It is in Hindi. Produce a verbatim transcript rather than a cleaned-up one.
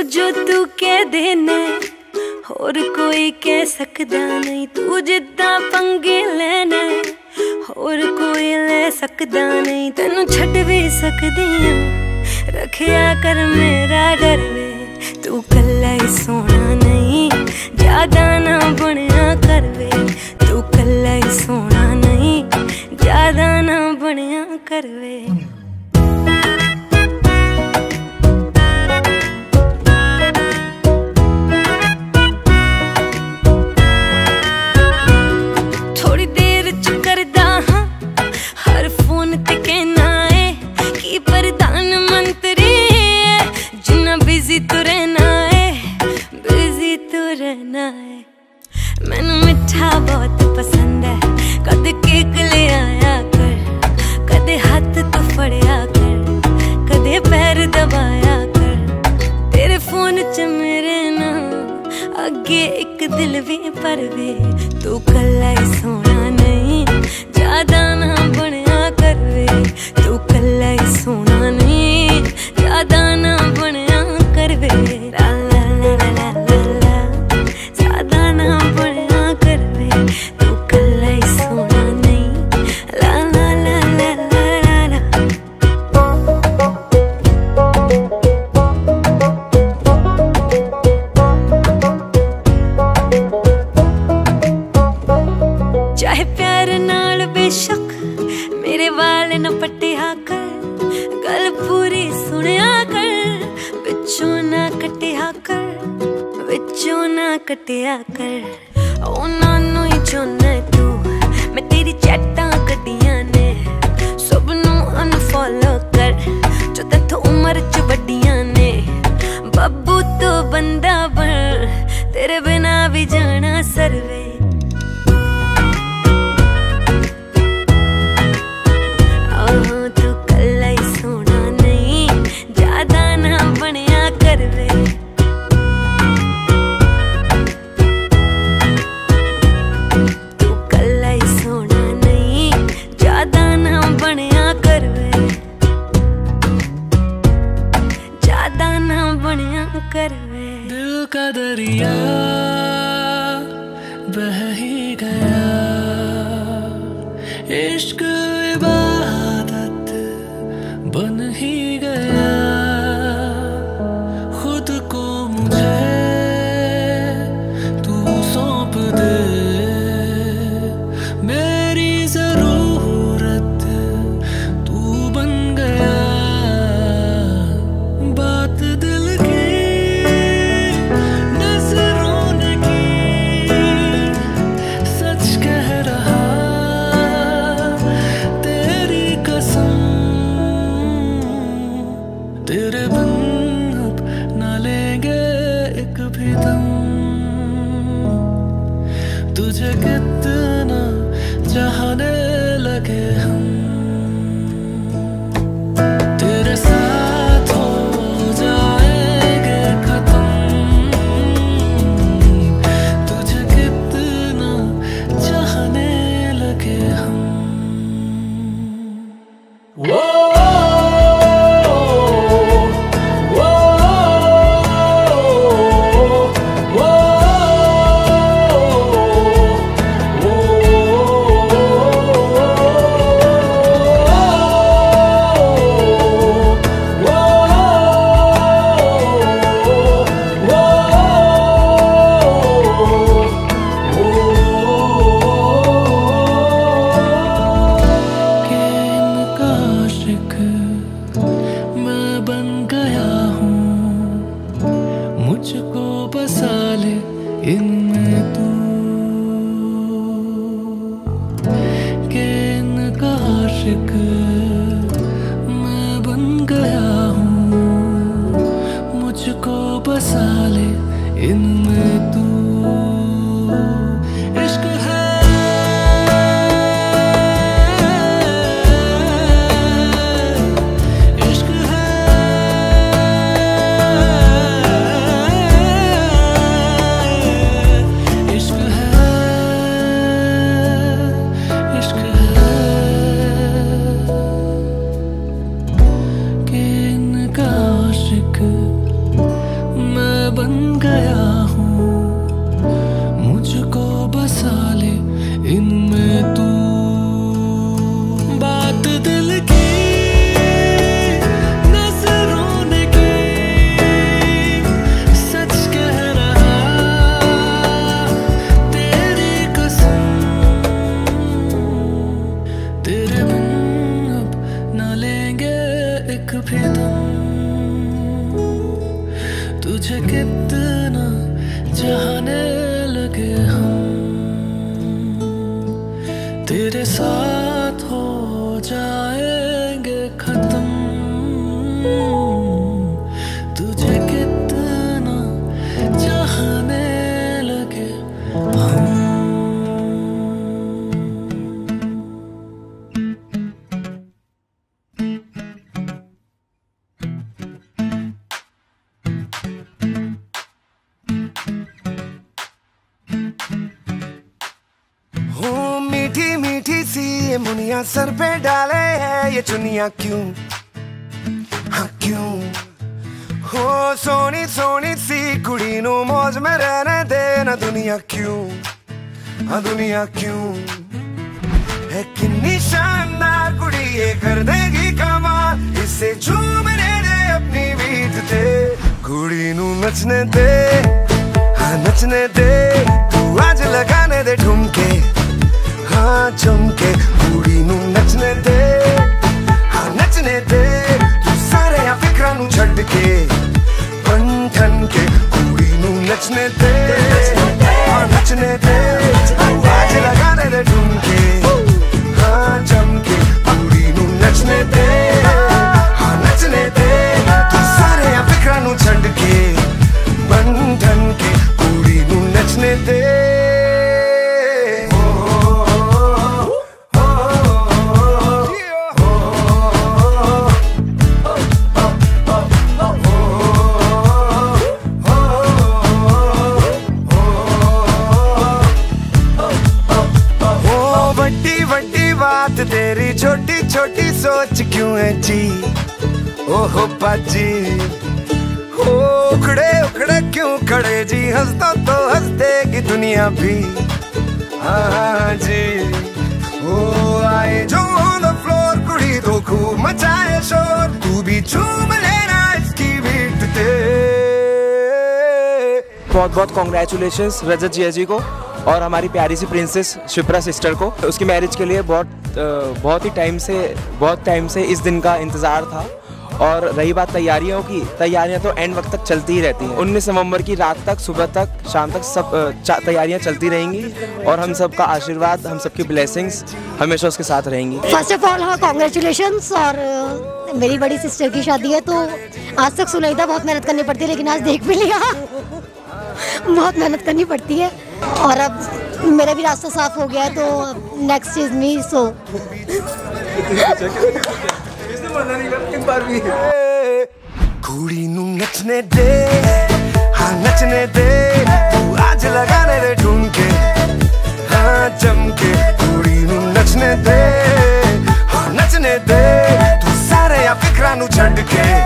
जो तू कह देना होर कोई कह सकदा नहीं, तू जिद्दां पंगे लेना होर कोई ले सकदा नहीं। तेनू छड्ड भी सकदी आं, रखिया कर मेरा डर वे, तू कल्ला ही सोना नहीं, ज्यादा ना बनिया कर वे। तू कल्ला ही सोना नहीं, ज्यादा ना बनिया कर वे। थोड़ी देर च करदा हां हर फोन ते कहना है कि प्रधानमंत्री है, जिन्ना बिजी तू रहना है, बिजी तू रहना है। मैनू मिठा बहुत पसंद है, कद केक ले आया कर, कदे हाथ तू फड़िया कर, कदे पैर दबाया कर। तेरे फोन च मेरे ना अगे एक दिल भी पर वे, तू कल्ला ही सोना नहीं, ज्यादा ना बनिया कर वे। तू कल्ला ही सोना नहीं, ज्यादा ना बनिया कर वे। ला ला ला ला ला ला, ज्यादा ना बनिया कर वे। तू कल्ला ही सोना नहीं, ला ला ला ला ला ला। चाहे प्यार नाल बेशक मेरे वाल न पट्टिया कर, गल पूरी सुनिया कर, विचों ना कटिया कर, विचों ना कटिया कर। उन्हां नूं ही चाहुंदा तू, मैं तेरी चैटां कड्डियां ने, सब नूं अनफॉलो कर जो तेथों उम्र च वड्डियां ने। बब्बू तो बंदा बन, तेरे बिना भी जाना सरवे। तू कल्ला ही सोना नहीं, ज्यादा ना बनिया कर वे। तू कल्ला ही सोना नहीं, ज्यादा ना बनिया कर वे, ज्यादा ना बनिया कर वे। दिल का दरिया बह ही गया, इश्क इबादत बन ही गया। खुद को मुझे तू सौंप दे, मेरी जरूरत तू बन गया। बात दिल की नजरों ने की, सच कह रहा तेरी कसम। तेरे बिन अब न लेंगे एक भी दम, तुझे कितना चाहने लगे हम। तेरे साथ हो जाएंगे खत्म, तुझे कितना चाहने लगे हम। वो मुझको बसा ले इनमें तू, के इनका आशिक मैं बन गया हूँ। मुझको बसा ले इनमें तू। इश्क है मैं तेरे साथ हो जाएंगे खत्म, तुझे कितना चाहने लगे हम। हूँ मीठी मीठी सी ये मुनिया सर पे डाले है ये चुनिया क्यों, हाँ क्यों। हो सोनी सोनी सी कुड़ी नू मौज में रहने देना दुनिया क्यों, हाँ दुनिया क्यों। है कितनी शानदार कुड़ी ये कर देगी कमाल, इससे झूमने दे अपनी बीट दे। कुड़ी नू नचने दे, हाँ नचने दे, तू आज लगाने दे ठुमके, हाँ चमके। कुड़ी नू नचने दे, हाँ नचने दे, तू सारे आ फिक्रा नू छड्ड के बन ठन के। कुड़ी नू नचने दे, हाँ नचने दे, तू आज लगाने दे ठुमके, हाँ चमके। कुड़ी नू नचने दे, हाँ नचने दे, तू सारे आ फिक्रा नू छड्ड के बन ठन के। कुड़ी नू नचने दे। बात तेरी छोटी छोटी सोच क्यों है जी, ओहो बाजी। हो उखड़े उखड़े क्यों खड़े जी, हंसता तो हंस देगी दुनिया भी, हाँ जी। ओ आए जो ऑन द फ्लोर कुड़ी तो खूब मचाए शोर, तू भी झूम लेना इसकी बीट पे। बहुत बहुत कॉन्ग्रेचुलेशंस रजत जिया जी को और हमारी प्यारी सी प्रिंसेस शिप्रा सिस्टर को। उसकी मैरिज के लिए बहुत बहुत ही टाइम से बहुत टाइम से इस दिन का इंतज़ार था। और रही बात तैयारियों की, तैयारियां तो एंड वक्त तक चलती ही रहती हैं। उन्नीस नवंबर की रात तक, सुबह तक, शाम तक सब तैयारियां चलती रहेंगी और हम सब का आशीर्वाद, हम सबकी ब्लेसिंग्स हमेशा उसके साथ रहेंगी। फर्स्ट ऑफ ऑल हाँ कॉन्ग्रेचुलेशंस। और मेरी बड़ी सिस्टर की शादी है तो आज तक सुनाई था बहुत मेहनत करनी पड़ती है, लेकिन आज देख भी लिया बहुत मेहनत करनी पड़ती है। और अब मेरा भी रास्ता साफ हो गया है तो नेक्स्ट इज मी। सो कुड़ी नू नचने दे, हाँ नचने दे, तू आज लगाने दे ठुमके, हाँ चमके। कुड़ी नू नचने दे, हाँ नचने दे, तू सारे आ फिक्रा नू छड्ड के